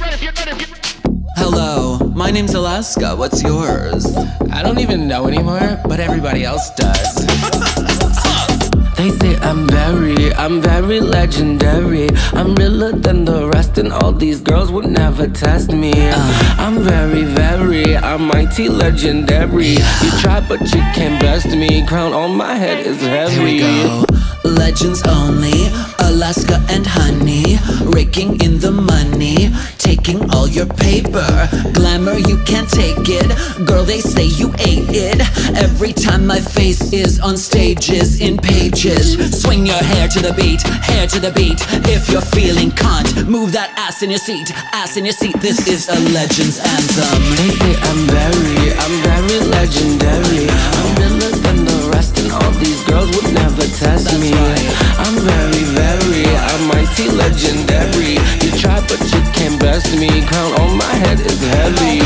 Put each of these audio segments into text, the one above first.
Hello, my name's Alaska. What's yours? I don't even know anymore, but everybody else does. They say I'm very legendary. I'm realer than the rest, and all these girls would never test me. I'm I'm mighty legendary. You try, but you can't best me. Crown on my head is heavy. Here we go. Legends only, Alaska and honey, raking in the money, taking all your paper. Glamour, you can't take it. Girl, they say you ate it. Every time my face is on stages, in pages. Swing your hair to the beat, hair to the beat. If you're feeling cunt, move that ass in your seat, ass in your seat. This is a Legends anthem. They say I'm very legendary. I'm realer than the rest, and all these girls would never test me. I'm I'm mighty legendary. You try, but you can't best me. Crown on my head is heavy.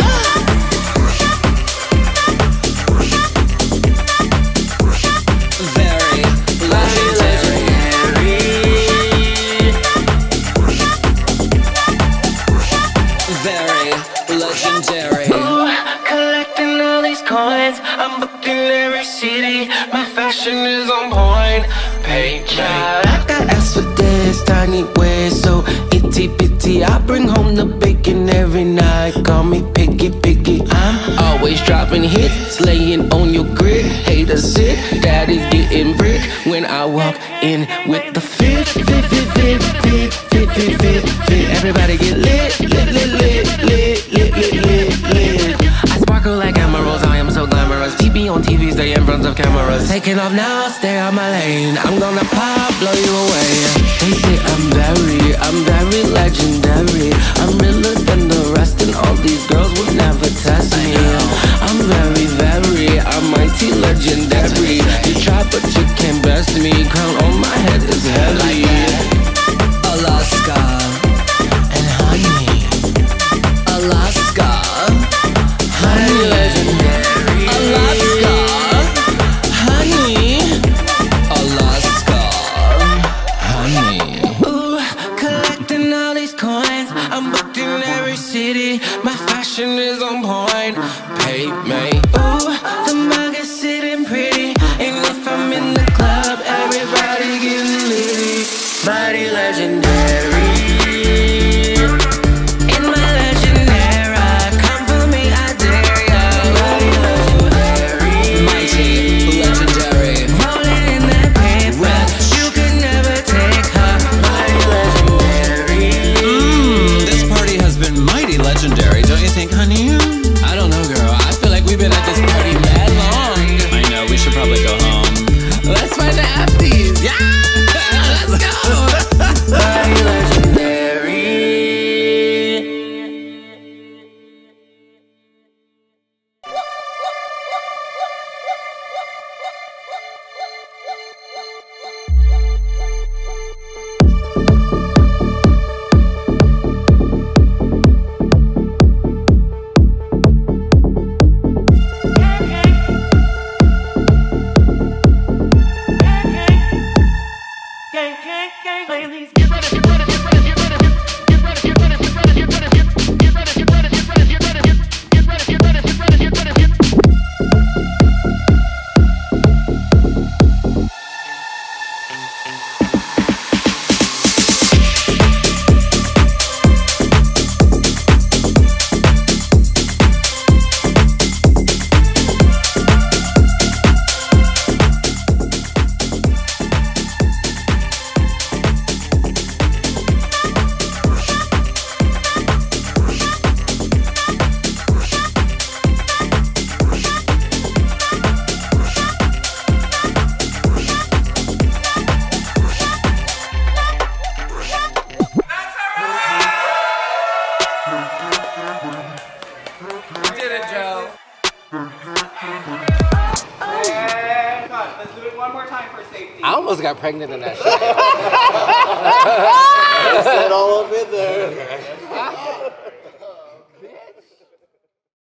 Very legendary. Very legendary. Ooh, collecting all these coins. I'm booked in every city. My fashion is on point. Payne, I got ass for this, tiny waist, so itty bitty. I bring home the bacon every night. Call me picky. I'm always dropping hits, slaying on your grid. Haters sick, daddy's getting brick. When I walk in with the fit. Everybody get lit. I sparkle like emeralds, I am so glamorous. TV on TV, stay in front of cameras. Taking off now, stay on my lane. I'm gonna pop, blow you away. They say I'm very legendary. I'm realer than the rest, and all these girls would never test me. I'm I'm mighty legendary. You try, but you can't best me. Crown on my head is heavy. Alaska and honey. Alaska, honey legendary. Alaska, honey. Alaska, honey. Ooh, collecting all these coins. I'm booked in every city. My fashion is on point. Pay me. Ooh, the mug is sitting pretty. And if I'm in the club, everybody getting litty. Body legendary. In my legendary, come for me, I dare ya. Body legendary. mighty legendary. Rolling in that paper, you could never take her. Body legendary. This party has been mighty legendary, don't you think, honey? I don't know, girl. I feel like we've been at this party mad long. I know, we should probably go home. Let's find the afties. Yeah, let's go. Body legendary. I almost got pregnant in that shit. Set all up in there.